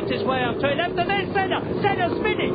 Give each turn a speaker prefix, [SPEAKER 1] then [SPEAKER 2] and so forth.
[SPEAKER 1] his way up to it. Left and then Senna. Senna spinning.